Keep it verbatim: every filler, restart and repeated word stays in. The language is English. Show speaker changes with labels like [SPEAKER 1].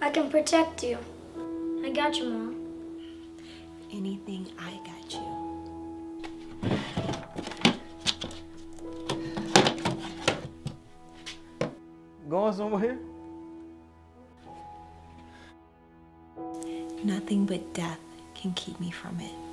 [SPEAKER 1] I can protect you. I got you, Mom.
[SPEAKER 2] Anything, I got you.
[SPEAKER 3] Going somewhere?
[SPEAKER 2] Nothing but death can keep me from it.